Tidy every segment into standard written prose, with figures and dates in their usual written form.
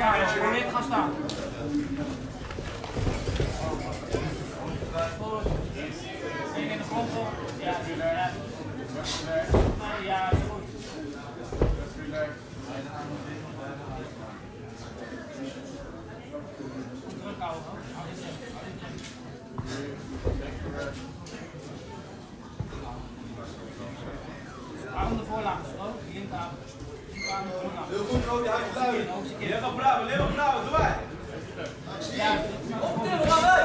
staan, probeer te gaan staan. Goed. Zie je in de grond op? Ja, ja, is goed. Druk houden, hou dit in. Arm ervoor langs, linkerarm. Arm ervoor langs. Heel goed, Rodi, hou je blauw. Lekker blauw, lekker blauw, doe wij. Ja, op dit moment.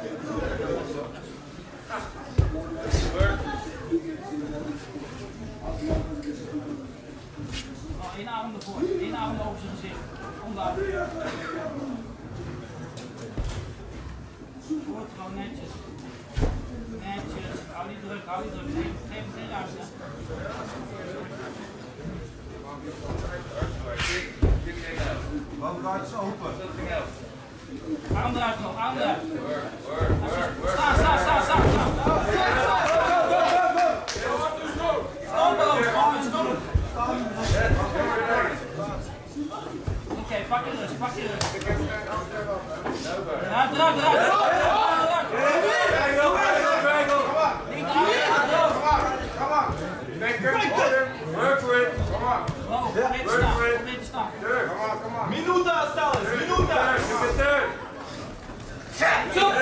Eén arm ervoor, één arm over zijn gezicht. Onderarm. Goed, gewoon netjes. Netjes, hou die druk, hou die druk. Geef hem geen ruimte. Bovenuit is open. Arm eruit nog, arm eruit. Sta. Oké, pak je rust. Eruit. Work for it. Probeer te staan. Minuta, Stalin, minuta! Turn.